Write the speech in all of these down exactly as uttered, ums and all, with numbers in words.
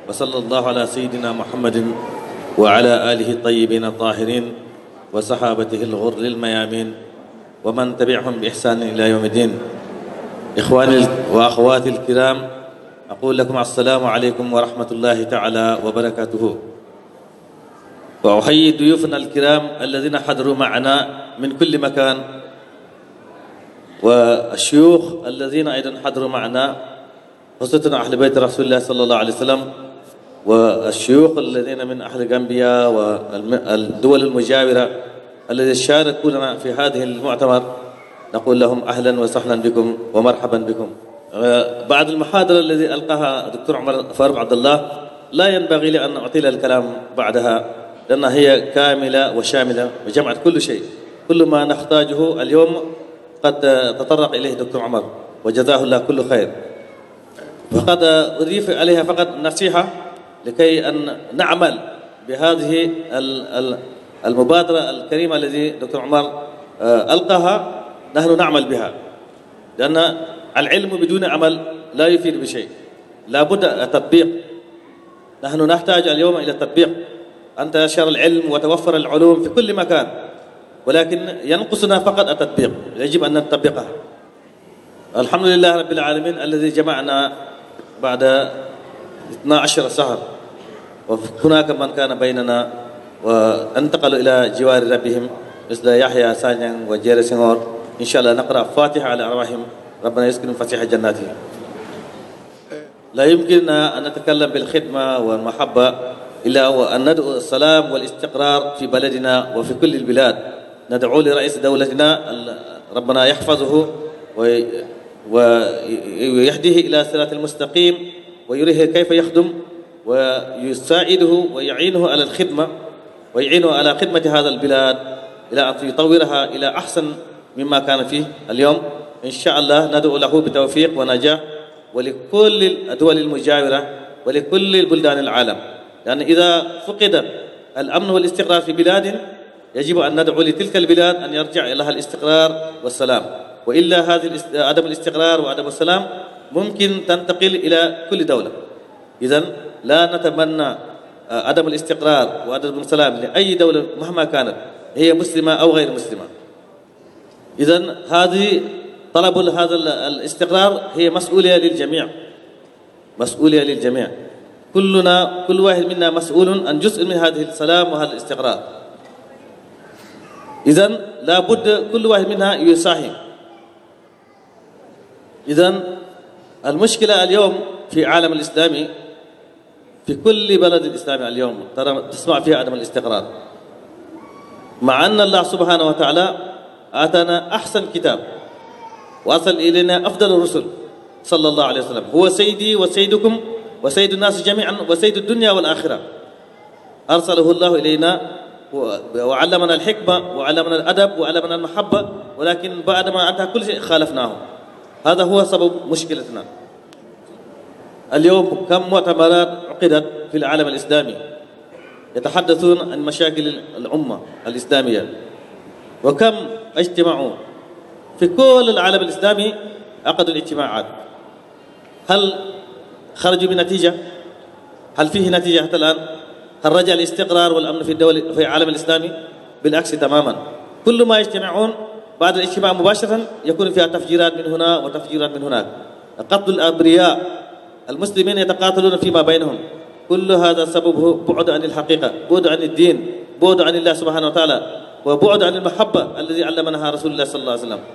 وصلى الله على سيدنا محمد وعلى آله الطيبين الطاهرين وصحابته الغر الميامين ومن تبعهم بإحسان إلى يوم الدين. إخواني وأخواتي الكرام، أقول لكم السلام عليكم ورحمة الله تعالى وبركاته. وأحيي ضيوفنا الكرام الذين حضروا معنا من كل مكان، والشيوخ الذين أيضا حضروا معنا، خصوصا أهل بيت رسول الله صلى الله عليه وسلم، والشيوخ الذين من أهل غامبيا والدول المجاورة الذين شاركونا في هذه المؤتمر، نقول لهم أهلا وسهلا بكم ومرحبا بكم. بعد المحاضرة الذي ألقاها دكتور عمر فاروق عبد الله لا ينبغي لي أن أطيل الكلام بعدها، لأنها هي كاملة وشاملة وجمعت كل شيء، كل ما نحتاجه اليوم قد تطرق إليه دكتور عمر وجزاه الله كل خير. فقد أضيف عليها فقط نصيحة لكي أن نعمل بهذه المبادرة الكريمة التي دكتور عمر ألقاها، نحن نعمل بها، لأن العلم بدون عمل لا يفيد بشيء، لا بد التطبيق. نحن نحتاج اليوم إلى التطبيق، أن تنشر العلم وتوفر العلوم في كل مكان، ولكن ينقصنا فقط التطبيق، يجب أن نطبقها. الحمد لله رب العالمين الذي جمعنا بعد اثنا عشر شهر، وهناك من كان بيننا وانتقلوا إلى جوار ربهم مثل يحيى سانيان وجيري سنغور. إن شاء الله نقرأ فاتحة على أرواحهم، ربنا يسكن فسيح جناته. لا يمكننا أن نتكلم بالخدمة والمحبة إلا وأن ندعو السلام والاستقرار في بلدنا وفي كل البلاد. ندعو لرئيس دولتنا ربنا يحفظه ويهديه إلى الصراط المستقيم، ويريه كيف يخدم، ويساعده ويعينه على الخدمة، ويعينه على خدمة هذا البلاد إلى أن يطورها إلى أحسن مما كان فيه اليوم. إن شاء الله ندعو له بتوفيق ونجاح، ولكل الدول المجاورة ولكل البلدان العالم، لأن إذا فقد الأمن والاستقرار في بلاد يجب أن ندعو لتلك البلاد أن يرجع لها الاستقرار والسلام، وإلا هذه عدم الاستقرار وعدم السلام ممكن تنتقل إلى كل دولة. إذن لا نتمنى عدم الاستقرار وعدم السلام لأي دولة مهما كانت، هي مسلمة أو غير مسلمة. إذن هذه طلب هذا الاستقرار هي مسؤولية للجميع، مسؤولية للجميع. كلنا كل واحد منا مسؤول عن جزء من هذه السلام وهذا الاستقرار. إذن لا بد كل واحد منها يساهم. إذن المشكلة اليوم في العالم الإسلامي، في كل بلد الإسلامي اليوم ترى تسمع فيها عدم الاستقرار، مع أن الله سبحانه وتعالى آتانا أحسن كتاب وأرسل إلينا أفضل الرسل صلى الله عليه وسلم، هو سيدي وسيدكم وسيد الناس جميعا وسيد الدنيا والآخرة. أرسله الله إلينا وعلمنا الحكمة وعلمنا الأدب وعلمنا المحبة، ولكن بعدما أتى كل شيء خالفناه. هذا هو سبب مشكلتنا اليوم. كم مؤتمرات عقدت في العالم الإسلامي يتحدثون عن مشاكل الأمة الإسلامية، وكم اجتمعوا في كل العالم الإسلامي عقدوا الاجتماعات. هل خرجوا بنتيجة؟ هل فيه نتيجة حتى الآن؟ هل رجع الاستقرار والأمن في الدول في العالم الإسلامي؟ بالعكس تماما. كل ما يجتمعون بعد الاجتماع مباشرة يكون فيها تفجيرات من هنا وتفجيرات من هناك، قتل الأبرياء، المسلمين يتقاتلون فيما بينهم. كل هذا سببه بعد عن الحقيقة، بعد عن الدين، بعد عن الله سبحانه وتعالى، وبعد عن المحبة الذي علمناها رسول الله صلى الله عليه وسلم.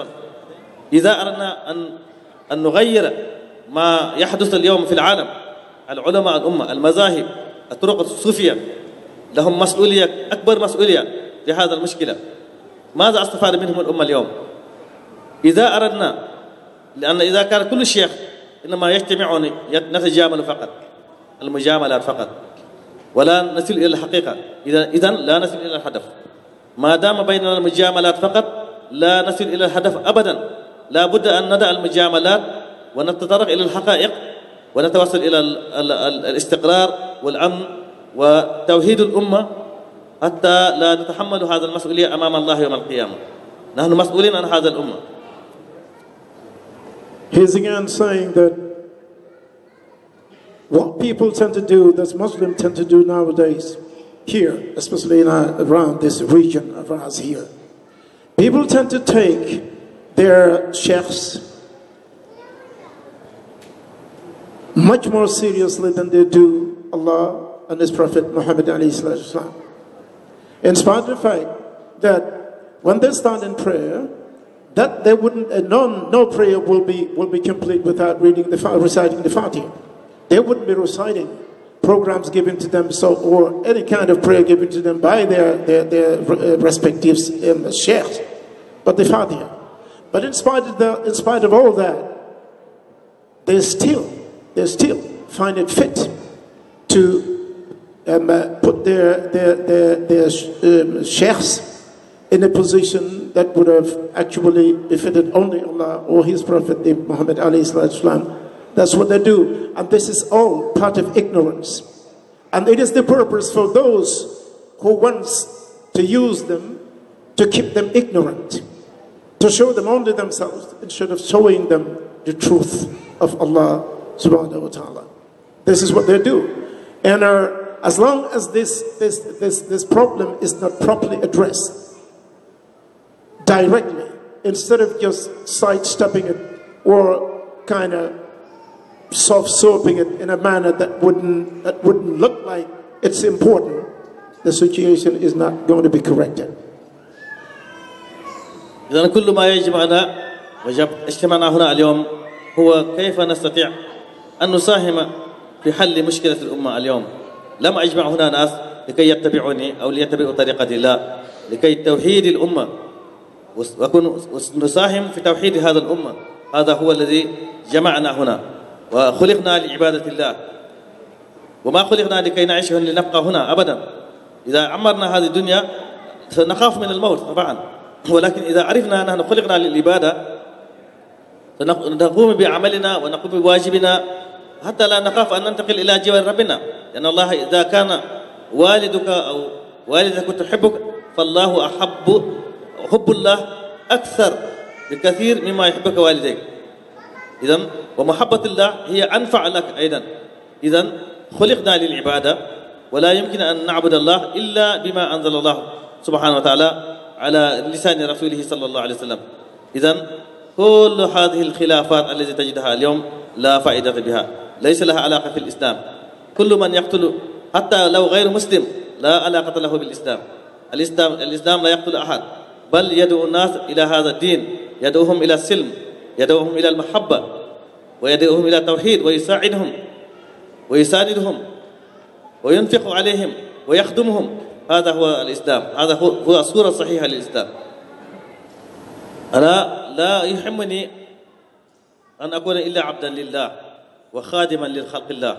إذا أردنا أن أن نغير ما يحدث اليوم في العالم، العلماء الأمة، المذاهب، الطرق الصوفية لهم مسؤولية، أكبر مسؤولية في هذا المشكلة. ماذا استفاد منهم الأمة اليوم؟ إذا أردنا، لأن إذا كان كل شيخ إنما يجتمعون نتجامل فقط، المجاملات فقط، ولا نصل إلى الحقيقة، إذا إذن لا نصل إلى الهدف. ما دام بيننا المجاملات فقط لا نصل إلى الهدف أبدا. لا بد أن ندع المجاملات ونتطرق إلى الحقائق، ونتوصل إلى الاستقرار والأمن وتوحيد الأمة، حتى لا نتحمل هذا المسؤولية أمام الله يوم القيامة. نحن مسؤولين عن هذا الأمة. He's again saying that what people tend to do, that Muslims tend to do nowadays, here, especially in our, around this region of ours here, people tend to take their sheikhs much more seriously than they do Allah and His Prophet Muhammad alayhi salatu. In spite of the fact that when they stand in prayer, that they wouldn't, uh, no, no prayer will be will be complete without reading the reciting the Fatiha. They wouldn't be reciting programs given to them, so or any kind of prayer given to them by their their, their uh, respective um, sheikhs, but the Fatiha. But in spite of the, in spite of all that, they still they still find it fit to um, uh, put their their their, their um, sheikhs in a position that would have actually befitted only Allah or His Prophet Muhammad alayhi salatu. That's what they do, and this is all part of ignorance. And it is the purpose for those who wants to use them to keep them ignorant, to show them only themselves instead of showing them the truth of Allah subhanahu wa ta'ala. This is what they do. And uh, as long as this, this, this, this problem is not properly addressed directly, instead of just sidestepping it or kind of soft-soaping it in a manner that wouldn't, that wouldn't look like it's important, the situation is not going to be corrected. إذن كل ما يجمعنا واجتمعنا هنا اليوم هو كيف نستطيع أن نساهم في حل مشكلة الأمة اليوم. لم أجمع هنا ناس لكي يتبعوني أو ليتبعوا طريقتي، لا، لكي توحيد الأمة ونساهم في توحيد هذا الأمة. هذا هو الذي جمعنا هنا، وخلقنا لعبادة الله، وما خلقنا لكي نعيش لنبقى هنا أبدا. إذا عمرنا هذه الدنيا سنخاف من الموت طبعا، ولكن إذا عرفنا أننا خلقنا للعبادة سنقوم بعملنا ونقوم بواجبنا حتى لا نخاف أن ننتقل إلى جوار ربنا. لأن الله إذا كان والدك أو والدك تحبك فالله أحب حب الله أكثر بكثير مما يحبك والديك. إذن ومحبة الله هي أنفع لك أيضا. إذن خلقنا للعبادة، ولا يمكن أن نعبد الله إلا بما أنزل الله سبحانه وتعالى على لسان رسوله صلى الله عليه وسلم. إذن كل هذه الخلافات التي تجدها اليوم لا فائدة بها، ليس لها علاقة في الإسلام. كل من يقتل حتى لو غير مسلم لا علاقة له بالإسلام. الإسلام الإسلام لا يقتل أحد، بل يدعو الناس إلى هذا الدين، يدعوهم إلى السلم، يدعوهم إلى المحبة، ويدعوهم إلى التوحيد، ويساعدهم ويساندهم وينفق عليهم ويخدمهم. هذا هو الإسلام، هذا هو الصورة الصحيحة للإسلام. أنا لا يهمني أن أكون إلا عبدا لله وخادما للخلق الله.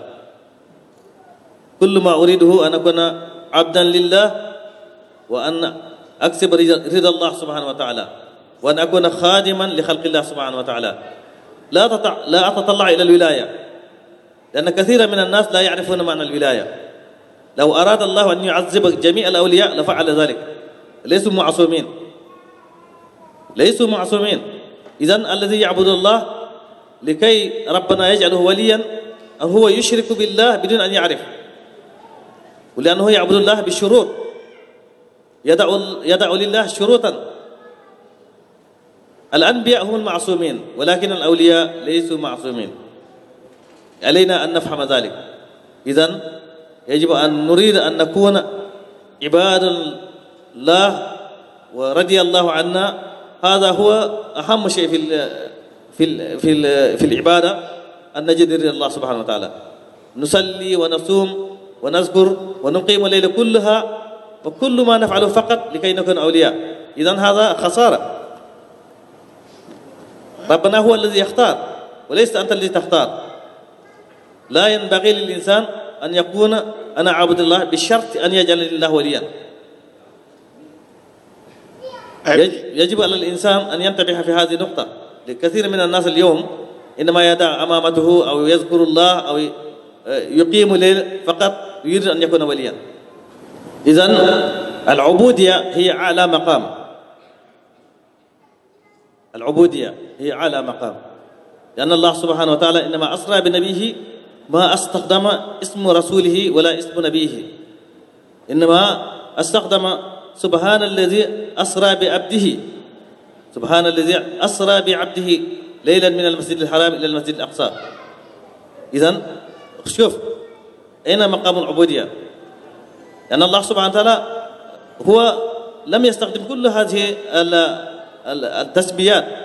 كل ما أريده أن أكون عبدا لله، وأن أكسب رضا الله سبحانه وتعالى، وأن أكون خادما لخلق الله سبحانه وتعالى. لا تطع... لا أتطلع إلى الولاية، لأن كثيرا من الناس لا يعرفون معنى الولاية. لو أراد الله أن يعذب جميع الأولياء لفعل ذلك. ليسوا معصومين، ليسوا معصومين. إذن الذي يعبد الله لكي ربنا يجعله وليا أو هو يشرك بالله بدون أن يعرف، ولأنه يعبد الله بالشروط، يدعو يدعو لله شروطا. الأنبياء هم المعصومين، ولكن الأولياء ليسوا معصومين. علينا أن نفهم ذلك. إذن يجب أن نريد أن نكون عباد الله ورضي الله عنا. هذا هو أهم شيء في ال في ال في ال في العبادة، أن نجد رضا الله سبحانه وتعالى. نصلي ونصوم ونذكر ونقيم الليل كلها، وكل ما نفعله فقط لكي نكون أولياء. إذن هذا خسارة. ربنا هو الذي يختار وليس أنت الذي تختار. لا ينبغي للإنسان أن يكون أنا عبد الله بالشرط أن يجعل الله وليا. يجب على الإنسان أن ينتبه في هذه النقطة. لكثير من الناس اليوم إنما يدع أمامته أو يذكر الله أو يقيم الليل فقط يريد أن يكون وليا. إذن العبودية هي أعلى مقام. العبودية هي أعلى مقام، لأن الله سبحانه وتعالى إنما أسرى بنبيه ما استخدم اسم رسوله ولا اسم نبيه، إنما استخدم سبحان الذي أسرى بعبده، سبحان الذي أسرى بعبده ليلا من المسجد الحرام إلى المسجد الأقصى. إذن شوف أين مقام العبودية؟ لأن الله سبحانه وتعالى هو لم يستخدم كل هذه التسميات.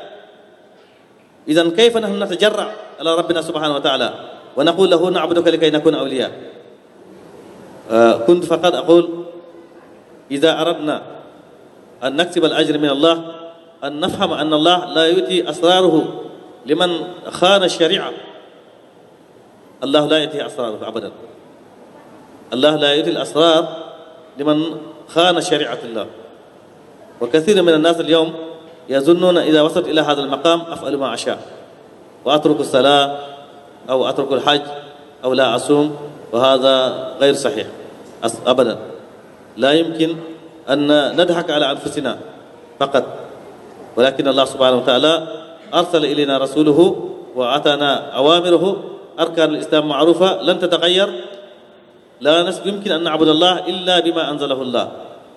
إذن كيف نحن نتجرع على ربنا سبحانه وتعالى ونقول له نعبدك لكي نكون أولياء؟ آه كنت فقط أقول إذا أردنا أن نكسب الأجر من الله أن نفهم أن الله لا يؤتي أسراره لمن خان الشريعة. الله لا يؤتي أسراره أبدا. الله لا يؤتي الأسرار لمن خان شريعة الله. وكثير من الناس اليوم يظنون إذا وصلت إلى هذا المقام أفعل ما أشاء وأترك الصلاة أو أترك الحج أو لا أصوم، وهذا غير صحيح أبدا. لا يمكن أن نضحك على أنفسنا فقط، ولكن الله سبحانه وتعالى أرسل إلينا رسوله وأعطانا أوامره. أركان الإسلام معروفة لن تتغير. لا يمكن أن نعبد الله إلا بما أنزله الله.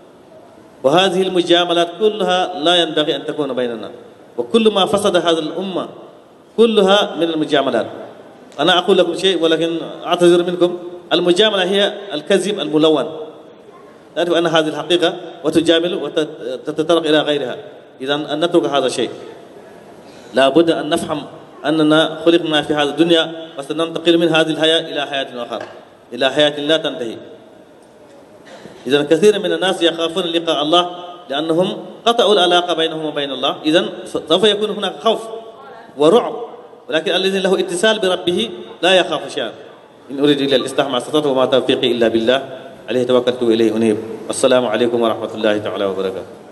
وهذه المجاملات كلها لا ينبغي أن تكون بيننا، وكل ما فسد هذه الأمة كلها من المجاملات. أنا أقول لكم شيء ولكن أعتذر منكم. المجاملة هي الكذب الملون، تعرف أن هذه الحقيقة وتجامل وتتطرق إلى غيرها. إذن أن نترك هذا الشيء. لا بد أن نفهم أننا خلقنا في هذه الدنيا وسننتقل من هذه الحياة إلى حياة أخرى، إلى حياة لا تنتهي. إذن كثير من الناس يخافون لقاء الله لأنهم قطعوا العلاقة بينهم وبين الله. إذن سوف يكون هناك خوف ورعب، ولكن الذي له اتصال بربه لا يخاف شيئا. إن أريد إلا الإصلاح ما استطعت وما توفيقي إلا بالله عليه توكلت وإليه أنيب. السلام عليكم ورحمة الله تعالى وبركاته.